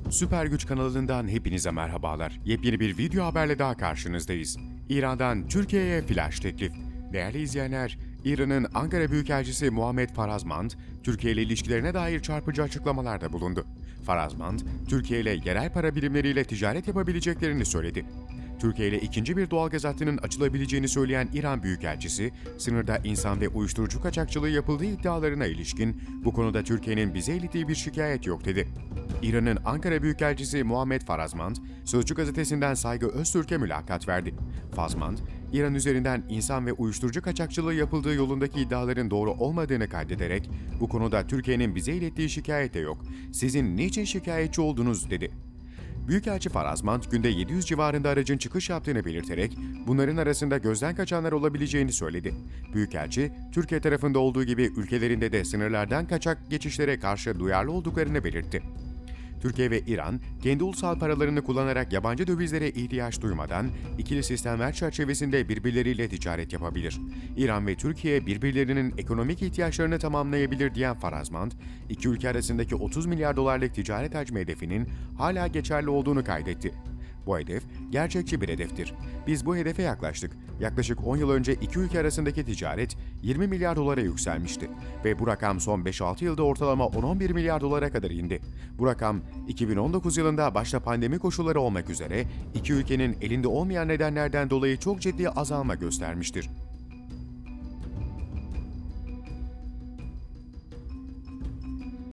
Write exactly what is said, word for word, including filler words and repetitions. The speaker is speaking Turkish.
Süper Güç kanalından hepinize merhabalar. Yepyeni bir video haberle daha karşınızdayız. İran'dan Türkiye'ye flash teklif. Değerli izleyenler, İran'ın Ankara Büyükelçisi Muhammed Farazmand, Türkiye ile ilişkilerine dair çarpıcı açıklamalarda bulundu. Farazmand, Türkiye ile yerel para birimleriyle ticaret yapabileceklerini söyledi. Türkiye ile ikinci bir doğalgaz hattının açılabileceğini söyleyen İran Büyükelçisi, sınırda insan ve uyuşturucu kaçakçılığı yapıldığı iddialarına ilişkin bu konuda Türkiye'nin bize ilettiği bir şikayet yok dedi. İran'ın Ankara Büyükelçisi Muhammed Farazmand, Sözcü gazetesinden Saygı Öztürk'e mülakat verdi. Farazmand, İran üzerinden insan ve uyuşturucu kaçakçılığı yapıldığı yolundaki iddiaların doğru olmadığını kaydederek, bu konuda Türkiye'nin bize ilettiği şikayet de yok, sizin niçin şikayetçi oldunuz dedi. Büyükelçi Farazmand, günde yedi yüz civarında aracın çıkış yaptığını belirterek, bunların arasında gözden kaçanlar olabileceğini söyledi. Büyükelçi, Türkiye tarafında olduğu gibi ülkelerinde de sınırlardan kaçak geçişlere karşı duyarlı olduklarını belirtti. Türkiye ve İran, kendi ulusal paralarını kullanarak yabancı dövizlere ihtiyaç duymadan ikili sistemler çerçevesinde birbirleriyle ticaret yapabilir. İran ve Türkiye birbirlerinin ekonomik ihtiyaçlarını tamamlayabilir diyen Farazmand, iki ülke arasındaki otuz milyar dolarlık ticaret hacmi hedefinin hala geçerli olduğunu kaydetti. Bu hedef gerçekçi bir hedeftir. Biz bu hedefe yaklaştık. Yaklaşık on yıl önce iki ülke arasındaki ticaret yirmi milyar dolara yükselmişti ve bu rakam son beş altı yılda ortalama on on bir milyar dolara kadar indi. Bu rakam iki bin on dokuz yılında başta pandemi koşulları olmak üzere iki ülkenin elinde olmayan nedenlerden dolayı çok ciddi azalma göstermiştir.